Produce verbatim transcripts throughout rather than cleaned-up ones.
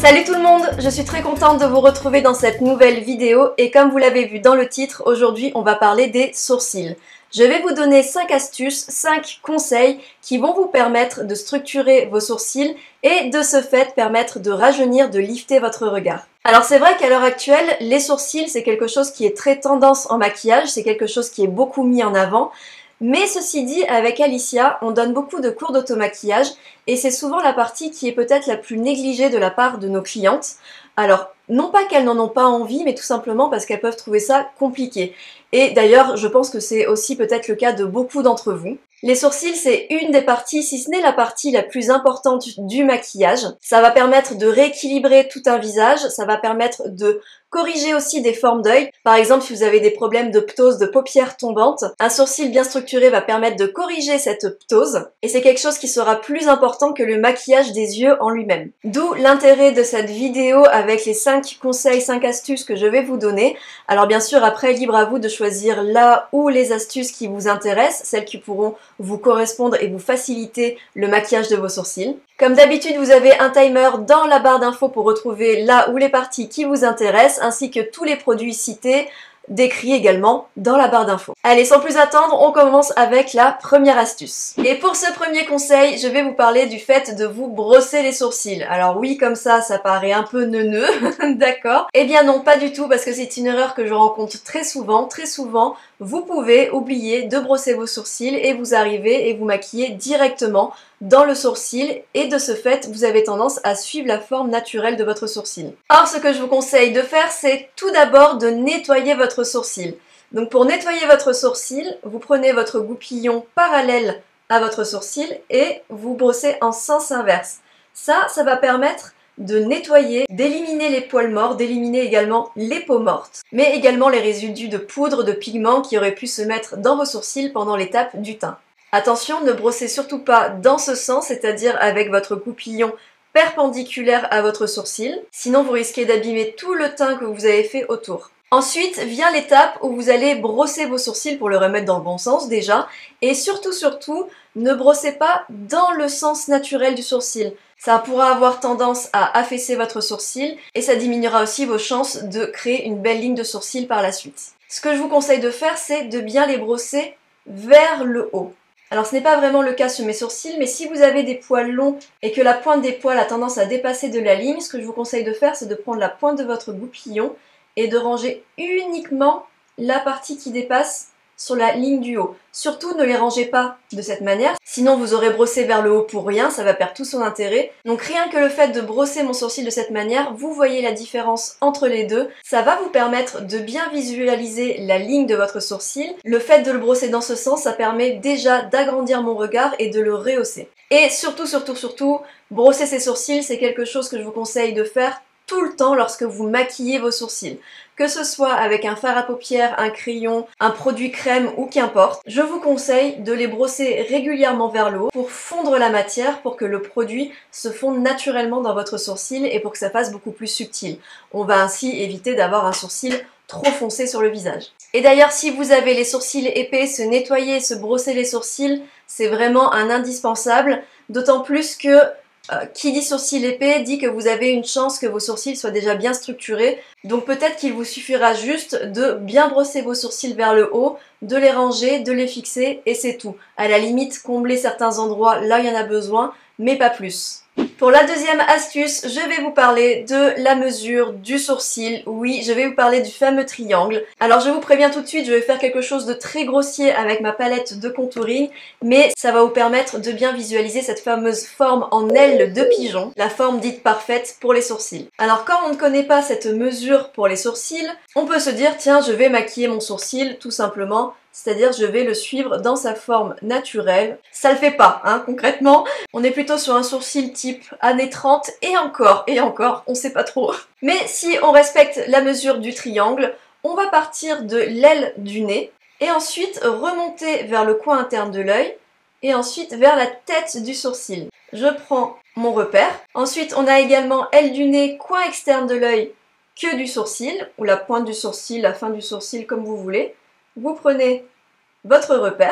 Salut tout le monde, je suis très contente de vous retrouver dans cette nouvelle vidéo et comme vous l'avez vu dans le titre, aujourd'hui on va parler des sourcils. Je vais vous donner cinq astuces, cinq conseils qui vont vous permettre de structurer vos sourcils et de ce fait permettre de rajeunir, de lifter votre regard. Alors c'est vrai qu'à l'heure actuelle, les sourcils c'est quelque chose qui est très tendance en maquillage, c'est quelque chose qui est beaucoup mis en avant. Mais ceci dit, avec Alicia, on donne beaucoup de cours d'automaquillage et c'est souvent la partie qui est peut-être la plus négligée de la part de nos clientes. Alors, non pas qu'elles n'en ont pas envie, mais tout simplement parce qu'elles peuvent trouver ça compliqué. Et d'ailleurs, je pense que c'est aussi peut-être le cas de beaucoup d'entre vous. Les sourcils, c'est une des parties, si ce n'est la partie la plus importante du maquillage. Ça va permettre de rééquilibrer tout un visage, ça va permettre de corriger aussi des formes d'œil. Par exemple, si vous avez des problèmes de ptose, de paupières tombantes, un sourcil bien structuré va permettre de corriger cette ptose. Et c'est quelque chose qui sera plus important que le maquillage des yeux en lui-même. D'où l'intérêt de cette vidéo avec les cinq conseils, cinq astuces que je vais vous donner. Alors bien sûr, après, libre à vous de choisir là où les astuces qui vous intéressent, celles qui pourront vous correspondre et vous faciliter le maquillage de vos sourcils. Comme d'habitude, vous avez un timer dans la barre d'infos pour retrouver là où les parties qui vous intéressent, ainsi que tous les produits cités, décrits également dans la barre d'infos. Allez, sans plus attendre, on commence avec la première astuce. Et pour ce premier conseil, je vais vous parler du fait de vous brosser les sourcils. Alors oui, comme ça, ça paraît un peu neuneux, d'accord? Eh bien non, pas du tout, parce que c'est une erreur que je rencontre très souvent. Très souvent, vous pouvez oublier de brosser vos sourcils et vous arrivez et vous maquiller directement dans le sourcil et de ce fait, vous avez tendance à suivre la forme naturelle de votre sourcil. Or, ce que je vous conseille de faire, c'est tout d'abord de nettoyer votre sourcil. Donc pour nettoyer votre sourcil, vous prenez votre goupillon parallèle à votre sourcil et vous brossez en sens inverse. Ça, ça va permettre de nettoyer, d'éliminer les poils morts, d'éliminer également les peaux mortes, mais également les résidus de poudre, de pigments qui auraient pu se mettre dans vos sourcils pendant l'étape du teint. Attention, ne brossez surtout pas dans ce sens, c'est-à-dire avec votre goupillon perpendiculaire à votre sourcil, sinon vous risquez d'abîmer tout le teint que vous avez fait autour. Ensuite vient l'étape où vous allez brosser vos sourcils pour le remettre dans le bon sens déjà, et surtout surtout, ne brossez pas dans le sens naturel du sourcil. Ça pourra avoir tendance à affaisser votre sourcil et ça diminuera aussi vos chances de créer une belle ligne de sourcil par la suite. Ce que je vous conseille de faire, c'est de bien les brosser vers le haut. Alors ce n'est pas vraiment le cas sur mes sourcils, mais si vous avez des poils longs et que la pointe des poils a tendance à dépasser de la ligne, ce que je vous conseille de faire, c'est de prendre la pointe de votre goupillon et de ranger uniquement la partie qui dépasse sur la ligne du haut. Surtout ne les rangez pas de cette manière, sinon vous aurez brossé vers le haut pour rien, ça va perdre tout son intérêt. Donc rien que le fait de brosser mon sourcil de cette manière, vous voyez la différence entre les deux. Ça va vous permettre de bien visualiser la ligne de votre sourcil. Le fait de le brosser dans ce sens, ça permet déjà d'agrandir mon regard et de le rehausser. Et surtout, surtout, surtout, brosser ses sourcils, c'est quelque chose que je vous conseille de faire tout le temps lorsque vous maquillez vos sourcils. Que ce soit avec un fard à paupières, un crayon, un produit crème ou qu'importe, je vous conseille de les brosser régulièrement vers le haut pour fondre la matière, pour que le produit se fonde naturellement dans votre sourcil et pour que ça fasse beaucoup plus subtil. On va ainsi éviter d'avoir un sourcil trop foncé sur le visage. Et d'ailleurs, si vous avez les sourcils épais, se nettoyer, se brosser les sourcils, c'est vraiment un indispensable, d'autant plus que Euh, qui dit sourcils épais dit que vous avez une chance que vos sourcils soient déjà bien structurés. Donc peut-être qu'il vous suffira juste de bien brosser vos sourcils vers le haut, de les ranger, de les fixer et c'est tout. À la limite, combler certains endroits là où il y en a besoin, mais pas plus. Pour la deuxième astuce, je vais vous parler de la mesure du sourcil. Oui, je vais vous parler du fameux triangle. Alors je vous préviens tout de suite, je vais faire quelque chose de très grossier avec ma palette de contouring, mais ça va vous permettre de bien visualiser cette fameuse forme en aile de pigeon, la forme dite parfaite pour les sourcils. Alors quand on ne connaît pas cette mesure pour les sourcils, on peut se dire tiens, je vais maquiller mon sourcil tout simplement. C'est-à-dire je vais le suivre dans sa forme naturelle. Ça le fait pas, hein, concrètement. On est plutôt sur un sourcil type années trente et encore, et encore, on sait pas trop. Mais si on respecte la mesure du triangle, on va partir de l'aile du nez et ensuite remonter vers le coin interne de l'œil et ensuite vers la tête du sourcil. Je prends mon repère. Ensuite, on a également aile du nez, coin externe de l'œil, queue du sourcil, ou la pointe du sourcil, la fin du sourcil, comme vous voulez. Vous prenez votre repère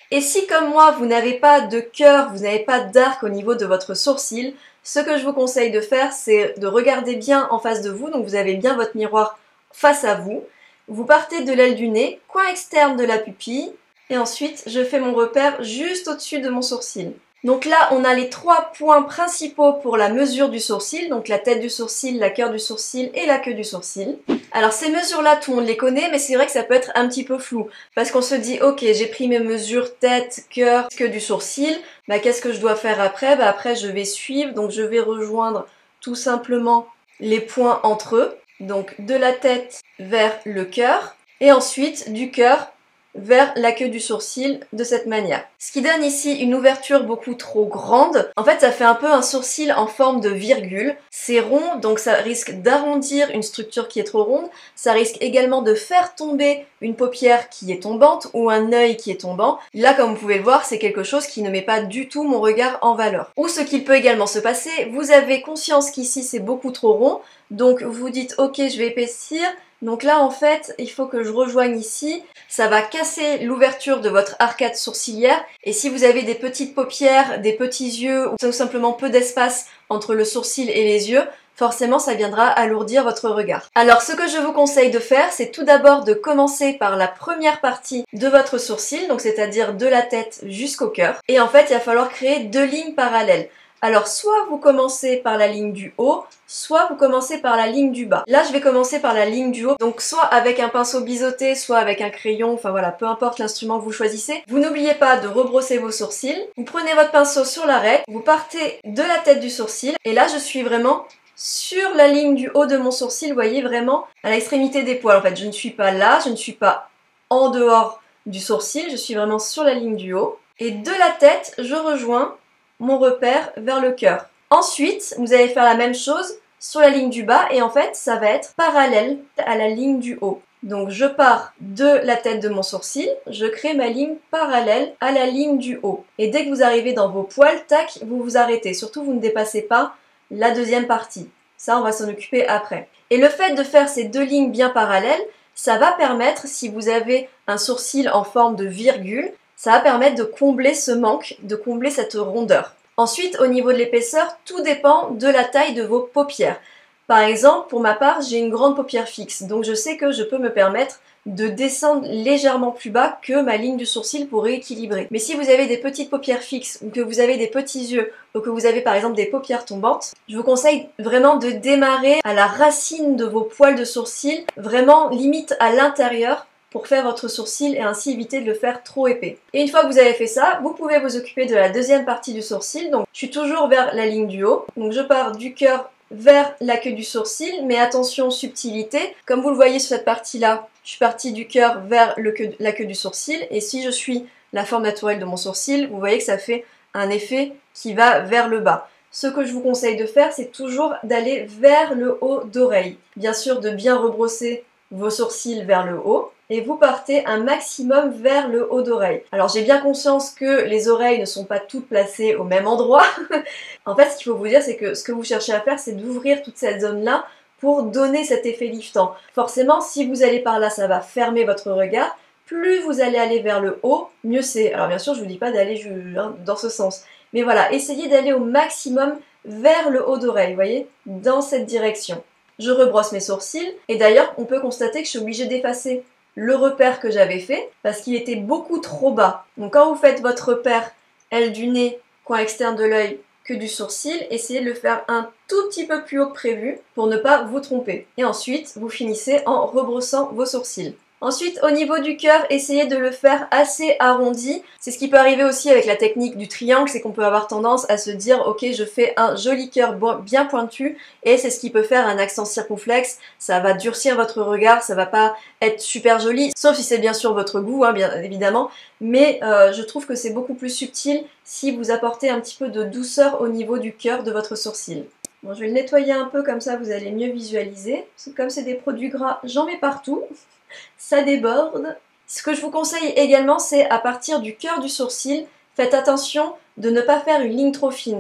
Et si comme moi, vous n'avez pas de cœur, vous n'avez pas d'arc au niveau de votre sourcil, ce que je vous conseille de faire, c'est de regarder bien en face de vous, donc vous avez bien votre miroir face à vous. Vous partez de l'aile du nez, coin externe de la pupille, et ensuite je fais mon repère juste au-dessus de mon sourcil. Donc là, on a les trois points principaux pour la mesure du sourcil, donc la tête du sourcil, la cœur du sourcil et la queue du sourcil. Alors ces mesures-là, tout le monde les connaît, mais c'est vrai que ça peut être un petit peu flou, parce qu'on se dit, ok, j'ai pris mes mesures tête, cœur, queue du sourcil, bah, qu'est-ce que je dois faire après? Bah, après, je vais suivre, donc je vais rejoindre tout simplement les points entre eux, donc de la tête vers le cœur, et ensuite du cœur vers la queue du sourcil de cette manière. Ce qui donne ici une ouverture beaucoup trop grande. En fait, ça fait un peu un sourcil en forme de virgule. C'est rond, donc ça risque d'arrondir une structure qui est trop ronde. Ça risque également de faire tomber une paupière qui est tombante ou un œil qui est tombant. Là, comme vous pouvez le voir, c'est quelque chose qui ne met pas du tout mon regard en valeur. Ou ce qu'il peut également se passer, vous avez conscience qu'ici c'est beaucoup trop rond, donc vous dites ok, je vais épaissir. Donc là, en fait, il faut que je rejoigne ici. Ça va casser l'ouverture de votre arcade sourcilière. Et si vous avez des petites paupières, des petits yeux, ou tout simplement peu d'espace entre le sourcil et les yeux, forcément, ça viendra alourdir votre regard. Alors, ce que je vous conseille de faire, c'est tout d'abord de commencer par la première partie de votre sourcil, donc c'est-à-dire de la tête jusqu'au cœur. Et en fait, il va falloir créer deux lignes parallèles. Alors, soit vous commencez par la ligne du haut, soit vous commencez par la ligne du bas. Là, je vais commencer par la ligne du haut, donc soit avec un pinceau biseauté, soit avec un crayon, enfin voilà, peu importe l'instrument que vous choisissez. Vous n'oubliez pas de rebrosser vos sourcils. Vous prenez votre pinceau sur l'arête, vous partez de la tête du sourcil, et là, je suis vraiment sur la ligne du haut de mon sourcil, vous voyez, vraiment à l'extrémité des poils. En fait, je ne suis pas là, je ne suis pas en dehors du sourcil, je suis vraiment sur la ligne du haut. Et de la tête, je rejoins mon repère vers le cœur. Ensuite, vous allez faire la même chose sur la ligne du bas et en fait, ça va être parallèle à la ligne du haut. Donc je pars de la tête de mon sourcil, je crée ma ligne parallèle à la ligne du haut. Et dès que vous arrivez dans vos poils, tac, vous vous arrêtez. Surtout, vous ne dépassez pas la deuxième partie. Ça, on va s'en occuper après. Et le fait de faire ces deux lignes bien parallèles, ça va permettre, si vous avez un sourcil en forme de virgule, ça va permettre de combler ce manque, de combler cette rondeur. Ensuite, au niveau de l'épaisseur, tout dépend de la taille de vos paupières. Par exemple, pour ma part, j'ai une grande paupière fixe, donc je sais que je peux me permettre de descendre légèrement plus bas que ma ligne du sourcil pour rééquilibrer. Mais si vous avez des petites paupières fixes, ou que vous avez des petits yeux, ou que vous avez par exemple des paupières tombantes, je vous conseille vraiment de démarrer à la racine de vos poils de sourcil, vraiment limite à l'intérieur, pour faire votre sourcil et ainsi éviter de le faire trop épais. Et une fois que vous avez fait ça, vous pouvez vous occuper de la deuxième partie du sourcil. Donc je suis toujours vers la ligne du haut. Donc je pars du cœur vers la queue du sourcil, mais attention subtilité. Comme vous le voyez sur cette partie-là, je suis partie du cœur vers le queue, la queue du sourcil. Et si je suis la forme naturelle de mon sourcil, vous voyez que ça fait un effet qui va vers le bas. Ce que je vous conseille de faire, c'est toujours d'aller vers le haut d'oreille. Bien sûr, de bien rebrosser vos sourcils vers le haut. Et vous partez un maximum vers le haut d'oreille. Alors j'ai bien conscience que les oreilles ne sont pas toutes placées au même endroit. En fait, ce qu'il faut vous dire, c'est que ce que vous cherchez à faire, c'est d'ouvrir toute cette zone-là pour donner cet effet liftant. Forcément, si vous allez par là, ça va fermer votre regard. Plus vous allez aller vers le haut, mieux c'est. Alors bien sûr, je ne vous dis pas d'aller dans ce sens. Mais voilà, essayez d'aller au maximum vers le haut d'oreille, vous voyez, dans cette direction. Je rebrosse mes sourcils. Et d'ailleurs, on peut constater que je suis obligée d'effacer le repère que j'avais fait parce qu'il était beaucoup trop bas. Donc quand vous faites votre repère aile du nez, coin externe de l'œil, queue du sourcil, essayez de le faire un tout petit peu plus haut que prévu pour ne pas vous tromper. Et ensuite, vous finissez en rebrossant vos sourcils. Ensuite, au niveau du cœur, essayez de le faire assez arrondi. C'est ce qui peut arriver aussi avec la technique du triangle, c'est qu'on peut avoir tendance à se dire « Ok, je fais un joli cœur bien pointu » et c'est ce qui peut faire un accent circonflexe. Ça va durcir votre regard, ça va pas être super joli, sauf si c'est bien sûr votre goût, hein, bien évidemment. Mais euh, je trouve que c'est beaucoup plus subtil si vous apportez un petit peu de douceur au niveau du cœur de votre sourcil. Bon, je vais le nettoyer un peu, comme ça vous allez mieux visualiser. Parce que comme c'est des produits gras, j'en mets partout. Ça déborde. Ce que je vous conseille également, c'est à partir du cœur du sourcil, faites attention de ne pas faire une ligne trop fine.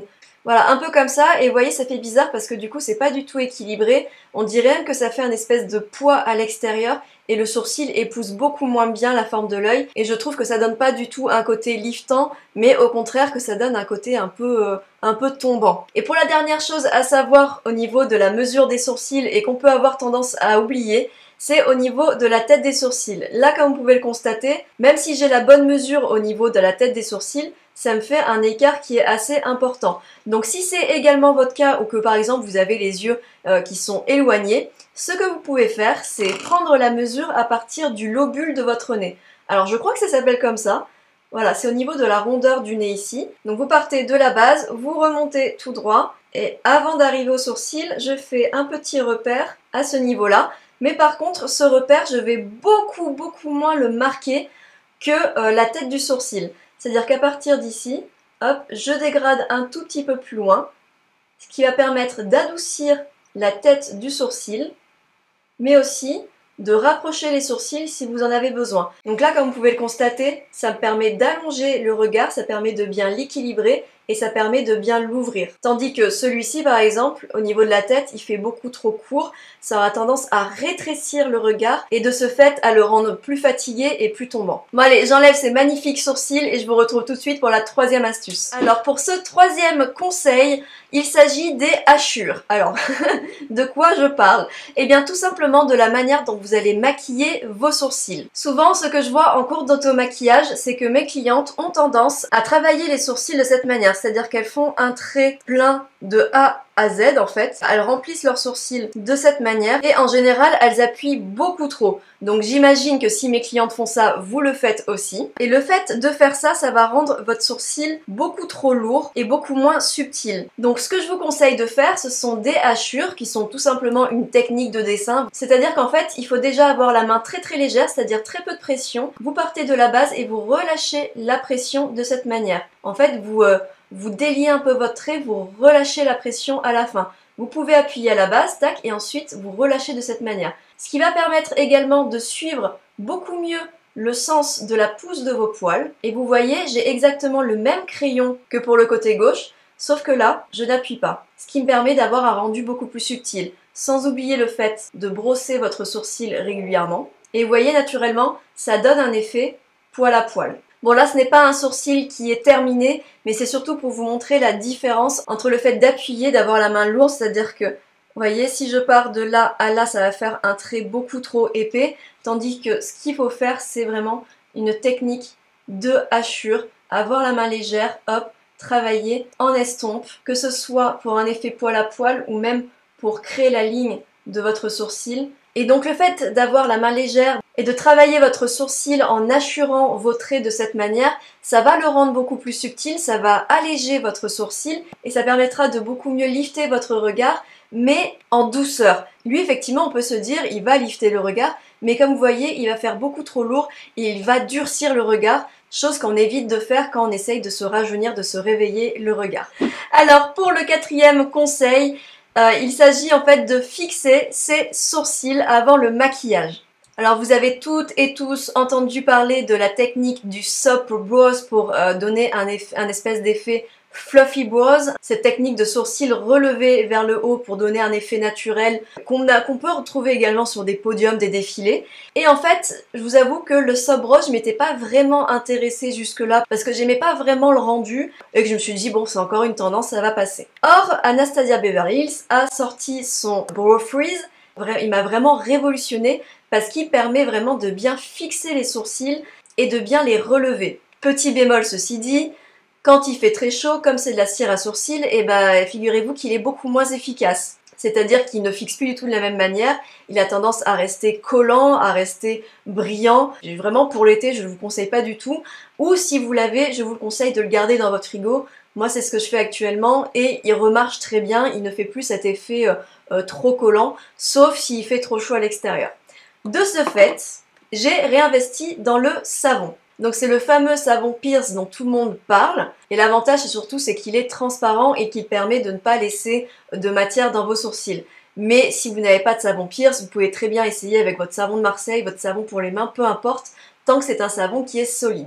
Voilà, un peu comme ça, et vous voyez, ça fait bizarre parce que du coup, c'est pas du tout équilibré. On dirait même que ça fait un espèce de poids à l'extérieur, et le sourcil épouse beaucoup moins bien la forme de l'œil, et je trouve que ça donne pas du tout un côté liftant, mais au contraire que ça donne un côté un peu, euh, un peu tombant. Et pour la dernière chose à savoir au niveau de la mesure des sourcils, et qu'on peut avoir tendance à oublier, c'est au niveau de la tête des sourcils. Là, comme vous pouvez le constater, même si j'ai la bonne mesure au niveau de la tête des sourcils, ça me fait un écart qui est assez important. Donc si c'est également votre cas ou que par exemple vous avez les yeux euh, qui sont éloignés, ce que vous pouvez faire, c'est prendre la mesure à partir du lobule de votre nez. Alors je crois que ça s'appelle comme ça. Voilà, c'est au niveau de la rondeur du nez ici. Donc vous partez de la base, vous remontez tout droit et avant d'arriver au sourcil, je fais un petit repère à ce niveau-là. Mais par contre, ce repère, je vais beaucoup beaucoup moins le marquer que euh, la tête du sourcil. C'est-à-dire qu'à partir d'ici, hop, je dégrade un tout petit peu plus loin, ce qui va permettre d'adoucir la tête du sourcil, mais aussi de rapprocher les sourcils si vous en avez besoin. Donc là, comme vous pouvez le constater, ça me permet d'allonger le regard, ça permet de bien l'équilibrer et ça permet de bien l'ouvrir. Tandis que celui-ci, par exemple, au niveau de la tête, il fait beaucoup trop court, ça aura tendance à rétrécir le regard et de ce fait à le rendre plus fatigué et plus tombant. Bon allez, j'enlève ces magnifiques sourcils et je vous retrouve tout de suite pour la troisième astuce. Alors pour ce troisième conseil, il s'agit des hachures. Alors, de quoi je parle? Eh bien tout simplement de la manière dont vous allez maquiller vos sourcils. Souvent, ce que je vois en cours d'auto-maquillage, c'est que mes clientes ont tendance à travailler les sourcils de cette manière. C'est-à-dire qu'elles font un trait plein de A à Z en fait. Elles remplissent leurs sourcils de cette manière et en général elles appuient beaucoup trop. Donc j'imagine que si mes clientes font ça, vous le faites aussi. Et le fait de faire ça, ça va rendre votre sourcil beaucoup trop lourd et beaucoup moins subtil. Donc ce que je vous conseille de faire, ce sont des hachures qui sont tout simplement une technique de dessin. C'est-à-dire qu'en fait, il faut déjà avoir la main très très légère, c'est-à-dire très peu de pression. Vous partez de la base et vous relâchez la pression de cette manière. En fait, vous... Euh, Vous déliez un peu votre trait, vous relâchez la pression à la fin. Vous pouvez appuyer à la base, tac, et ensuite vous relâchez de cette manière. Ce qui va permettre également de suivre beaucoup mieux le sens de la pousse de vos poils. Et vous voyez, j'ai exactement le même crayon que pour le côté gauche, sauf que là, je n'appuie pas. Ce qui me permet d'avoir un rendu beaucoup plus subtil, sans oublier le fait de brosser votre sourcil régulièrement. Et vous voyez, naturellement, ça donne un effet poil à poil. Bon là ce n'est pas un sourcil qui est terminé, mais c'est surtout pour vous montrer la différence entre le fait d'appuyer, d'avoir la main lourde, c'est-à-dire que, vous voyez, si je pars de là à là, ça va faire un trait beaucoup trop épais, tandis que ce qu'il faut faire, c'est vraiment une technique de hachure, avoir la main légère, hop, travailler en estompe, que ce soit pour un effet poil à poil ou même pour créer la ligne de votre sourcil. Et donc le fait d'avoir la main légère et de travailler votre sourcil en hachurant vos traits de cette manière, ça va le rendre beaucoup plus subtil, ça va alléger votre sourcil et ça permettra de beaucoup mieux lifter votre regard, mais en douceur. Lui, effectivement, on peut se dire, il va lifter le regard, mais comme vous voyez, il va faire beaucoup trop lourd et il va durcir le regard, chose qu'on évite de faire quand on essaye de se rajeunir, de se réveiller le regard. Alors, pour le quatrième conseil, Euh, il s'agit en fait de fixer ses sourcils avant le maquillage. Alors vous avez toutes et tous entendu parler de la technique du soap brows pour euh, donner un, un espèce d'effet fluffy brows, cette technique de sourcils relevés vers le haut pour donner un effet naturel qu'on qu'on peut retrouver également sur des podiums, des défilés. Et en fait, je vous avoue que le soap brows, je m'étais pas vraiment intéressée jusque-là parce que j'aimais pas vraiment le rendu et que je me suis dit bon, c'est encore une tendance, ça va passer. Or, Anastasia Beverly Hills a sorti son Brow Freeze. Il m'a vraiment révolutionné parce qu'il permet vraiment de bien fixer les sourcils et de bien les relever. Petit bémol ceci dit, quand il fait très chaud, comme c'est de la cire à sourcils, et ben figurez-vous qu'il est beaucoup moins efficace. C'est-à-dire qu'il ne fixe plus du tout de la même manière, il a tendance à rester collant, à rester brillant. Vraiment pour l'été, je ne vous conseille pas du tout. Ou si vous l'avez, je vous le conseille de le garder dans votre frigo. Moi c'est ce que je fais actuellement et il remarche très bien, il ne fait plus cet effet euh, euh, trop collant, sauf s'il fait trop chaud à l'extérieur. De ce fait, j'ai réinvesti dans le savon. Donc c'est le fameux savon Pierce dont tout le monde parle. Et l'avantage surtout c'est qu'il est transparent et qu'il permet de ne pas laisser de matière dans vos sourcils. Mais si vous n'avez pas de savon Pierce, vous pouvez très bien essayer avec votre savon de Marseille, votre savon pour les mains, peu importe, tant que c'est un savon qui est solide.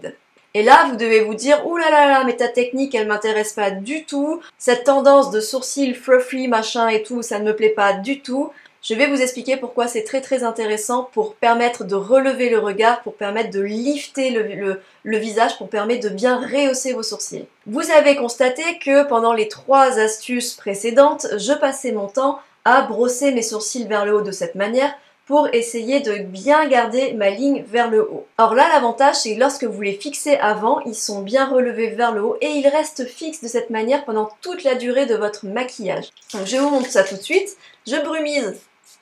Et là, vous devez vous dire, ouh là là là, mais ta technique, elle m'intéresse pas du tout. Cette tendance de sourcils fluffy, machin et tout, ça ne me plaît pas du tout. Je vais vous expliquer pourquoi c'est très très intéressant pour permettre de relever le regard, pour permettre de lifter le, le, le visage, pour permettre de bien rehausser vos sourcils. Vous avez constaté que pendant les trois astuces précédentes, je passais mon temps à brosser mes sourcils vers le haut de cette manière pour essayer de bien garder ma ligne vers le haut. Or là, l'avantage, c'est que lorsque vous les fixez avant, ils sont bien relevés vers le haut et ils restent fixes de cette manière pendant toute la durée de votre maquillage. Donc je vous montre ça tout de suite. Je brumise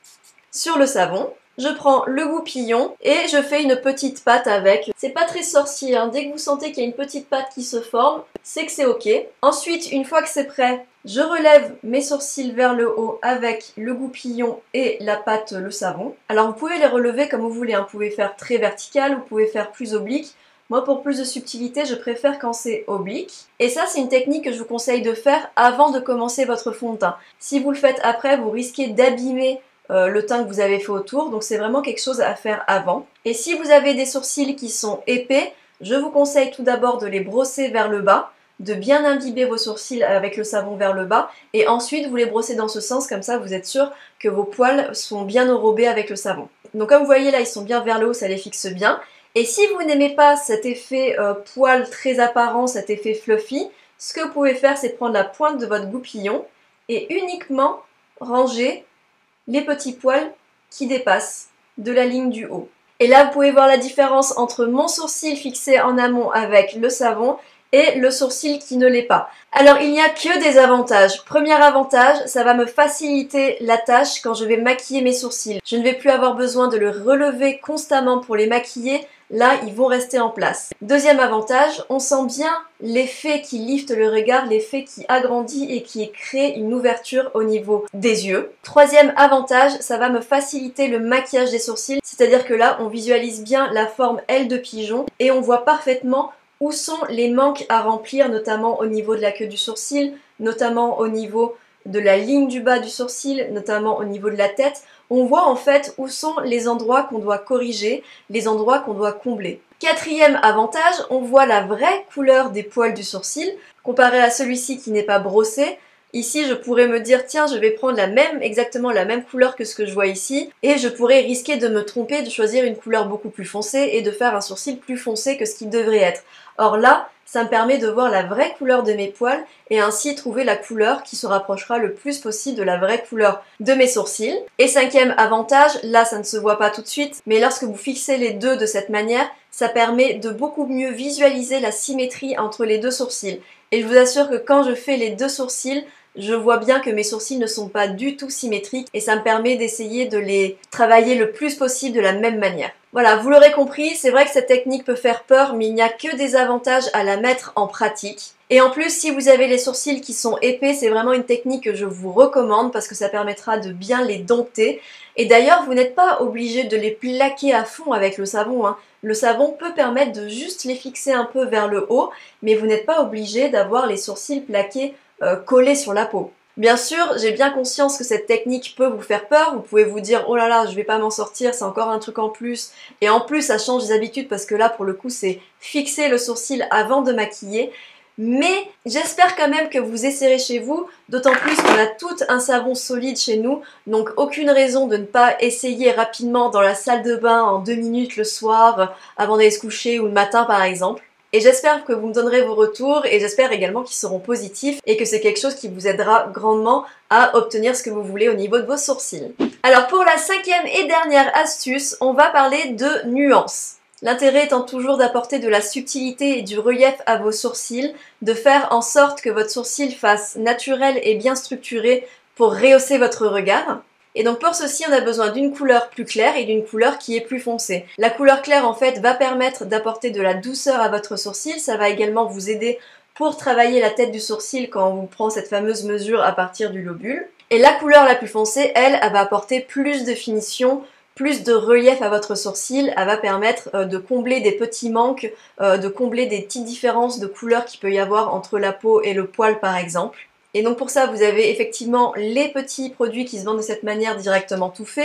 sur le savon, je prends le goupillon et je fais une petite pâte avec. C'est pas très sorcier, hein. Dès que vous sentez qu'il y a une petite pâte qui se forme, c'est que c'est ok. Ensuite, une fois que c'est prêt, je relève mes sourcils vers le haut avec le goupillon et la pâte, le savon. Alors vous pouvez les relever comme vous voulez, hein. Vous pouvez faire très vertical, vous pouvez faire plus oblique. Moi, pour plus de subtilité, je préfère quand c'est oblique. Et ça, c'est une technique que je vous conseille de faire avant de commencer votre fond de teint. Si vous le faites après, vous risquez d'abîmer Euh, le teint que vous avez fait autour, donc c'est vraiment quelque chose à faire avant. Et si vous avez des sourcils qui sont épais, je vous conseille tout d'abord de les brosser vers le bas, de bien imbiber vos sourcils avec le savon vers le bas, et ensuite vous les brossez dans ce sens, comme ça vous êtes sûr que vos poils sont bien enrobés avec le savon. Donc comme vous voyez là, ils sont bien vers le haut, ça les fixe bien. Et si vous n'aimez pas cet effet euh, poil très apparent, cet effet fluffy, ce que vous pouvez faire, c'est prendre la pointe de votre goupillon et uniquement ranger les petits poils qui dépassent de la ligne du haut. Et là, vous pouvez voir la différence entre mon sourcil fixé en amont avec le savon et le sourcil qui ne l'est pas. Alors, il n'y a que des avantages. Premier avantage, ça va me faciliter la tâche quand je vais maquiller mes sourcils. Je ne vais plus avoir besoin de le relever constamment pour les maquiller. Là, ils vont rester en place. Deuxième avantage, on sent bien l'effet qui lifte le regard, l'effet qui agrandit et qui crée une ouverture au niveau des yeux. Troisième avantage, ça va me faciliter le maquillage des sourcils, c'est-à-dire que là, on visualise bien la forme aile de pigeon et on voit parfaitement où sont les manques à remplir, notamment au niveau de la queue du sourcil, notamment au niveau de la ligne du bas du sourcil, notamment au niveau de la tête. On voit en fait où sont les endroits qu'on doit corriger, les endroits qu'on doit combler. Quatrième avantage, on voit la vraie couleur des poils du sourcil, comparé à celui-ci qui n'est pas brossé. Ici, je pourrais me dire, tiens, je vais prendre la même, exactement la même couleur que ce que je vois ici, et je pourrais risquer de me tromper, de choisir une couleur beaucoup plus foncée et de faire un sourcil plus foncé que ce qu'il devrait être. Or là, ça me permet de voir la vraie couleur de mes poils et ainsi trouver la couleur qui se rapprochera le plus possible de la vraie couleur de mes sourcils. Et cinquième avantage, là ça ne se voit pas tout de suite, mais lorsque vous fixez les deux de cette manière, ça permet de beaucoup mieux visualiser la symétrie entre les deux sourcils. Et je vous assure que quand je fais les deux sourcils, je vois bien que mes sourcils ne sont pas du tout symétriques et ça me permet d'essayer de les travailler le plus possible de la même manière. Voilà, vous l'aurez compris, c'est vrai que cette technique peut faire peur, mais il n'y a que des avantages à la mettre en pratique. Et en plus, si vous avez les sourcils qui sont épais, c'est vraiment une technique que je vous recommande parce que ça permettra de bien les dompter. Et d'ailleurs, vous n'êtes pas obligé de les plaquer à fond avec le savon, hein. Le savon peut permettre de juste les fixer un peu vers le haut, mais vous n'êtes pas obligé d'avoir les sourcils plaqués euh, collés sur la peau. Bien sûr, j'ai bien conscience que cette technique peut vous faire peur, vous pouvez vous dire « Oh là là, je vais pas m'en sortir, c'est encore un truc en plus ». Et en plus, ça change des habitudes parce que là, pour le coup, c'est fixer le sourcil avant de maquiller. Mais j'espère quand même que vous essayerez chez vous, d'autant plus qu'on a tout un savon solide chez nous, donc aucune raison de ne pas essayer rapidement dans la salle de bain en deux minutes le soir, avant d'aller se coucher ou le matin par exemple. Et j'espère que vous me donnerez vos retours et j'espère également qu'ils seront positifs et que c'est quelque chose qui vous aidera grandement à obtenir ce que vous voulez au niveau de vos sourcils. Alors pour la cinquième et dernière astuce, on va parler de nuances. L'intérêt étant toujours d'apporter de la subtilité et du relief à vos sourcils, de faire en sorte que votre sourcil fasse naturel et bien structuré pour rehausser votre regard. Et donc pour ceci, on a besoin d'une couleur plus claire et d'une couleur qui est plus foncée. La couleur claire en fait va permettre d'apporter de la douceur à votre sourcil, ça va également vous aider pour travailler la tête du sourcil quand on prend cette fameuse mesure à partir du lobule. Et la couleur la plus foncée, elle, elle va apporter plus de finition, plus de relief à votre sourcil, elle va permettre euh, de combler des petits manques, euh, de combler des petites différences de couleur qu'il peut y avoir entre la peau et le poil par exemple. Et donc pour ça, vous avez effectivement les petits produits qui se vendent de cette manière directement tout faits.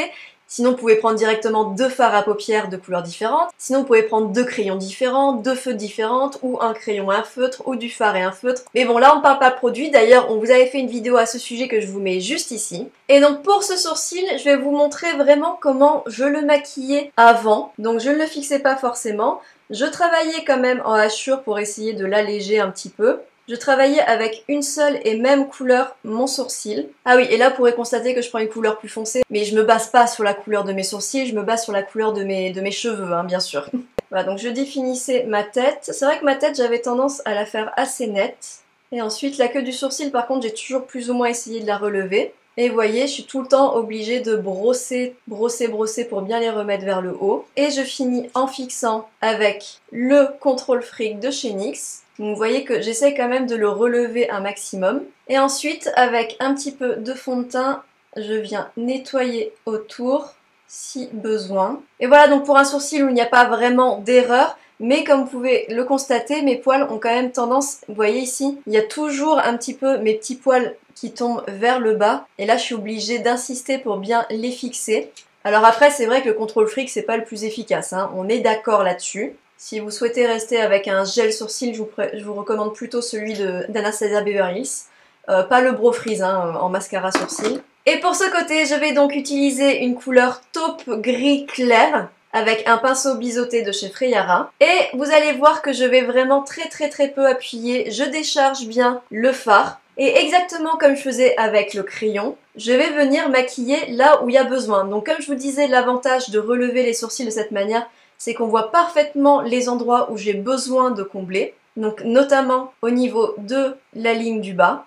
Sinon, vous pouvez prendre directement deux fards à paupières de couleurs différentes. Sinon, vous pouvez prendre deux crayons différents, deux feutres différentes, ou un crayon et un feutre, ou du fard et un feutre. Mais bon, là, on ne parle pas de produit. D'ailleurs, on vous avait fait une vidéo à ce sujet que je vous mets juste ici. Et donc, pour ce sourcil, je vais vous montrer vraiment comment je le maquillais avant. Donc, je ne le fixais pas forcément. Je travaillais quand même en hachure pour essayer de l'alléger un petit peu. Je travaillais avec une seule et même couleur mon sourcil. Ah oui, et là vous pourrez constater que je prends une couleur plus foncée, mais je me base pas sur la couleur de mes sourcils, je me base sur la couleur de mes, de mes cheveux, hein, bien sûr. Voilà, donc je définissais ma tête. C'est vrai que ma tête, j'avais tendance à la faire assez nette. Et ensuite, la queue du sourcil, par contre, j'ai toujours plus ou moins essayé de la relever. Et vous voyez, je suis tout le temps obligée de brosser, brosser, brosser pour bien les remettre vers le haut. Et je finis en fixant avec le Control Freak de chez N Y X. Donc vous voyez que j'essaie quand même de le relever un maximum. Et ensuite, avec un petit peu de fond de teint, je viens nettoyer autour si besoin. Et voilà, donc pour un sourcil où il n'y a pas vraiment d'erreur, mais comme vous pouvez le constater, mes poils ont quand même tendance, vous voyez ici, il y a toujours un petit peu mes petits poils qui tombent vers le bas. Et là, je suis obligée d'insister pour bien les fixer. Alors après, c'est vrai que le Control Freak, c'est pas le plus efficace, hein, on est d'accord là-dessus. Si vous souhaitez rester avec un gel sourcil, je vous, je vous recommande plutôt celui d'Anastasia Beverly Hills. Euh, pas le Brow Freeze hein, en mascara sourcil. Et pour ce côté, je vais donc utiliser une couleur taupe gris clair avec un pinceau biseauté de chez Freyara. Et vous allez voir que je vais vraiment très très très peu appuyer. Je décharge bien le fard. Et exactement comme je faisais avec le crayon, je vais venir maquiller là où il y a besoin. Donc comme je vous disais, l'avantage de relever les sourcils de cette manière, c'est qu'on voit parfaitement les endroits où j'ai besoin de combler. Donc notamment au niveau de la ligne du bas.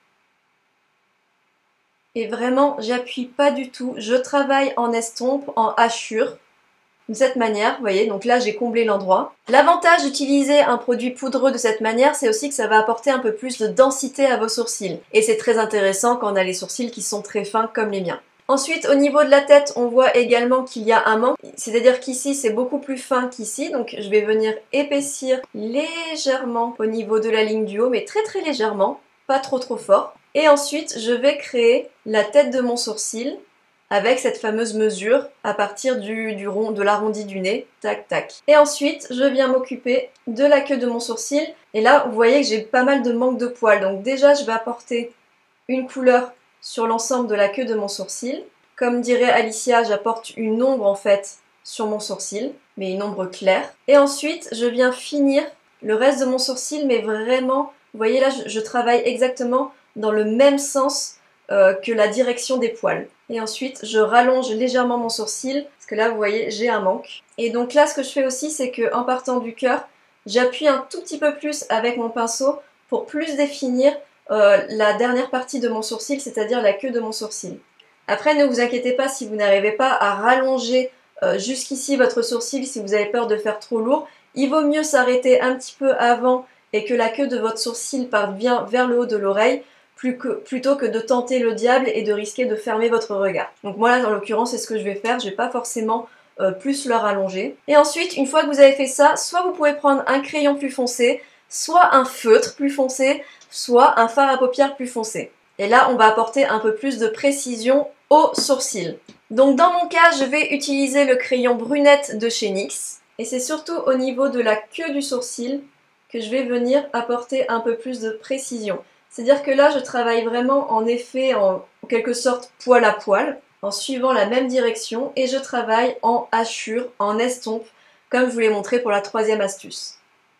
Et vraiment, j'appuie pas du tout. Je travaille en estompe, en hachure. De cette manière, vous voyez, donc là j'ai comblé l'endroit. L'avantage d'utiliser un produit poudreux de cette manière, c'est aussi que ça va apporter un peu plus de densité à vos sourcils. Et c'est très intéressant quand on a les sourcils qui sont très fins comme les miens. Ensuite, au niveau de la tête, on voit également qu'il y a un manque. C'est-à-dire qu'ici, c'est beaucoup plus fin qu'ici. Donc je vais venir épaissir légèrement au niveau de la ligne du haut, mais très très légèrement, pas trop trop fort. Et ensuite, je vais créer la tête de mon sourcil avec cette fameuse mesure à partir du, du rond, de l'arrondi du nez, tac tac. Et ensuite, je viens m'occuper de la queue de mon sourcil. Et là, vous voyez que j'ai pas mal de manque de poils. Donc déjà, je vais apporter une couleur sur l'ensemble de la queue de mon sourcil. Comme dirait Alicia, j'apporte une ombre en fait sur mon sourcil, mais une ombre claire. Et ensuite, je viens finir le reste de mon sourcil, mais vraiment, vous voyez là, je, je travaille exactement dans le même sens euh, que la direction des poils. Et ensuite, je rallonge légèrement mon sourcil, parce que là, vous voyez, j'ai un manque. Et donc là, ce que je fais aussi, c'est qu'en partant du cœur, j'appuie un tout petit peu plus avec mon pinceau pour plus définir euh, la dernière partie de mon sourcil, c'est-à-dire la queue de mon sourcil. Après, ne vous inquiétez pas si vous n'arrivez pas à rallonger euh, jusqu'ici votre sourcil, si vous avez peur de faire trop lourd. Il vaut mieux s'arrêter un petit peu avant et que la queue de votre sourcil parte bien vers le haut de l'oreille, Plus que, plutôt que de tenter le diable et de risquer de fermer votre regard. Donc moi là, en l'occurrence, c'est ce que je vais faire. Je vais pas forcément euh, plus le rallonger. Et ensuite, une fois que vous avez fait ça, soit vous pouvez prendre un crayon plus foncé, soit un feutre plus foncé, soit un fard à paupières plus foncé. Et là, on va apporter un peu plus de précision au sourcil. Donc dans mon cas, je vais utiliser le crayon brunette de chez N Y X. Et c'est surtout au niveau de la queue du sourcil que je vais venir apporter un peu plus de précision. C'est-à-dire que là, je travaille vraiment en effet, en, en quelque sorte, poil à poil, en suivant la même direction, et je travaille en hachure, en estompe, comme je vous l'ai montré pour la troisième astuce.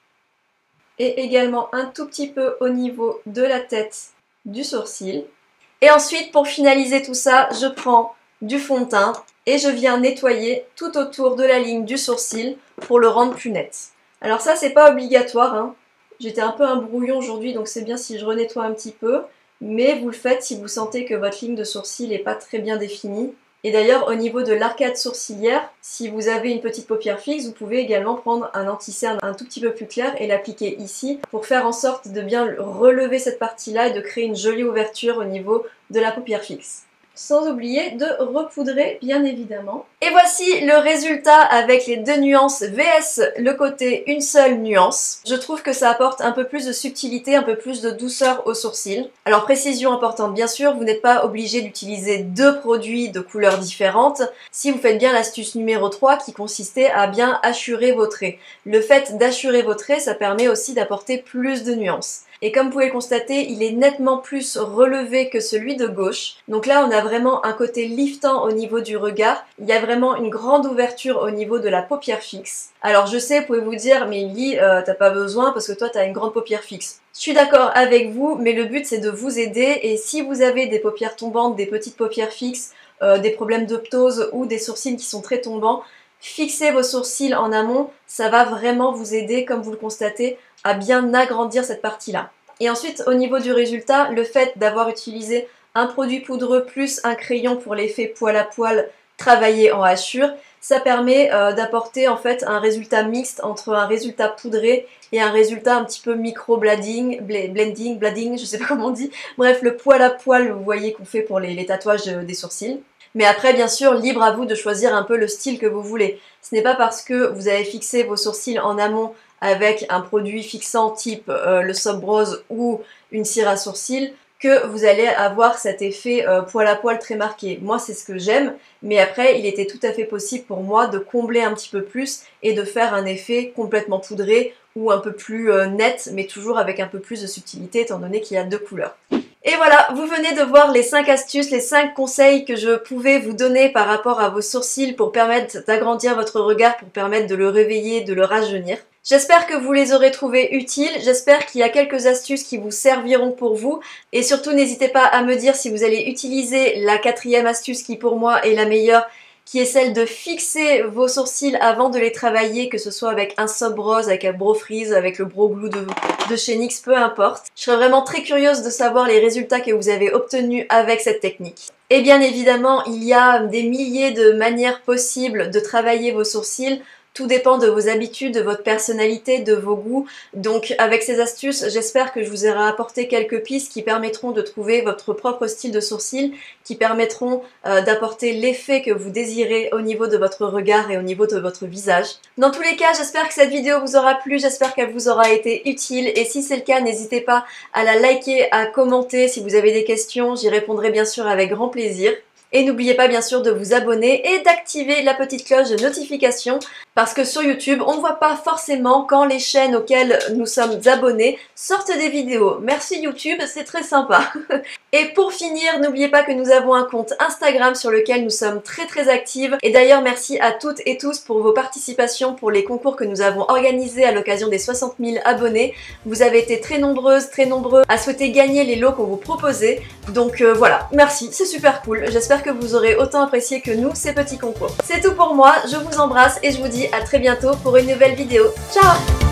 Et également un tout petit peu au niveau de la tête du sourcil. Et ensuite, pour finaliser tout ça, je prends du fond de teint et je viens nettoyer tout autour de la ligne du sourcil pour le rendre plus net. Alors ça, c'est pas obligatoire, hein. J'étais un peu un brouillon aujourd'hui, donc c'est bien si je renettoie un petit peu. Mais vous le faites si vous sentez que votre ligne de sourcil n'est pas très bien définie. Et d'ailleurs, au niveau de l'arcade sourcilière, si vous avez une petite paupière fixe, vous pouvez également prendre un anti-cerne un tout petit peu plus clair et l'appliquer ici pour faire en sorte de bien relever cette partie-là et de créer une jolie ouverture au niveau de la paupière fixe. Sans oublier de repoudrer, bien évidemment. Et voici le résultat avec les deux nuances vs le côté une seule nuance. Je trouve que ça apporte un peu plus de subtilité, un peu plus de douceur aux sourcils. Alors précision importante bien sûr, vous n'êtes pas obligé d'utiliser deux produits de couleurs différentes si vous faites bien l'astuce numéro trois qui consistait à bien hachurer vos traits. Le fait d'achurer vos traits, ça permet aussi d'apporter plus de nuances. Et comme vous pouvez le constater, il est nettement plus relevé que celui de gauche. Donc là, on a vraiment un côté liftant au niveau du regard. Il y a vraiment une grande ouverture au niveau de la paupière fixe. Alors je sais, vous pouvez vous dire, mais Lily, euh, t'as pas besoin parce que toi, t'as une grande paupière fixe. Je suis d'accord avec vous, mais le but, c'est de vous aider. Et si vous avez des paupières tombantes, des petites paupières fixes, euh, des problèmes de ptose ou des sourcils qui sont très tombants, fixez vos sourcils en amont, ça va vraiment vous aider, comme vous le constatez, à bien agrandir cette partie-là. Et ensuite, au niveau du résultat, le fait d'avoir utilisé un produit poudreux plus un crayon pour l'effet poil à poil travaillé en hachure, ça permet euh, d'apporter en fait un résultat mixte entre un résultat poudré et un résultat un petit peu micro-blading, blending, blading, je sais pas comment on dit. Bref, le poil à poil, vous voyez qu'on fait pour les, les tatouages des sourcils. Mais après, bien sûr, libre à vous de choisir un peu le style que vous voulez. Ce n'est pas parce que vous avez fixé vos sourcils en amont avec un produit fixant type euh, le Soap Bronze ou une cire à sourcils que vous allez avoir cet effet euh, poil à poil très marqué. Moi, c'est ce que j'aime, mais après, il était tout à fait possible pour moi de combler un petit peu plus et de faire un effet complètement poudré ou un peu plus euh, net, mais toujours avec un peu plus de subtilité étant donné qu'il y a deux couleurs. Et voilà, vous venez de voir les cinq astuces, les cinq conseils que je pouvais vous donner par rapport à vos sourcils pour permettre d'agrandir votre regard, pour permettre de le réveiller, de le rajeunir. J'espère que vous les aurez trouvés utiles, j'espère qu'il y a quelques astuces qui vous serviront pour vous et surtout n'hésitez pas à me dire si vous allez utiliser la quatrième astuce qui pour moi est la meilleure, qui est celle de fixer vos sourcils avant de les travailler, que ce soit avec un Soap Bronze, avec un Brow Freeze, avec le Brow Glue de, de chez N Y X, peu importe. Je serais vraiment très curieuse de savoir les résultats que vous avez obtenus avec cette technique. Et bien évidemment, il y a des milliers de manières possibles de travailler vos sourcils. Tout dépend de vos habitudes, de votre personnalité, de vos goûts. Donc avec ces astuces, j'espère que je vous aurai apporté quelques pistes qui permettront de trouver votre propre style de sourcil, qui permettront euh, d'apporter l'effet que vous désirez au niveau de votre regard et au niveau de votre visage. Dans tous les cas, j'espère que cette vidéo vous aura plu, j'espère qu'elle vous aura été utile et si c'est le cas, n'hésitez pas à la liker, à commenter si vous avez des questions, j'y répondrai bien sûr avec grand plaisir. Et n'oubliez pas bien sûr de vous abonner et d'activer la petite cloche de notification parce que sur YouTube, on ne voit pas forcément quand les chaînes auxquelles nous sommes abonnés sortent des vidéos. Merci YouTube, c'est très sympa. Et pour finir, n'oubliez pas que nous avons un compte Instagram sur lequel nous sommes très très actives. Et d'ailleurs, merci à toutes et tous pour vos participations pour les concours que nous avons organisés à l'occasion des soixante mille abonnés. Vous avez été très nombreuses, très nombreux à souhaiter gagner les lots qu'on vous proposait. Donc euh, voilà, merci, c'est super cool. J'espère que vous aurez autant apprécié que nous ces petits concours. C'est tout pour moi, je vous embrasse et je vous dis à très bientôt pour une nouvelle vidéo. Ciao!